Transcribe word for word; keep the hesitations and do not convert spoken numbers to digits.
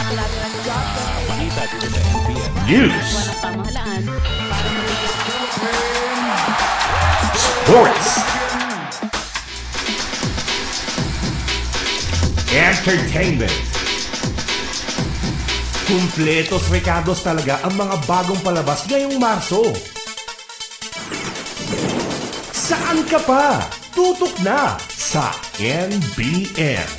Balita dito sa N B N. News. Sports. Entertainment. Kumpletos recados talaga ang mga bagong palabas ngayong Marso. Saan ka pa? Tutok na sa N B N.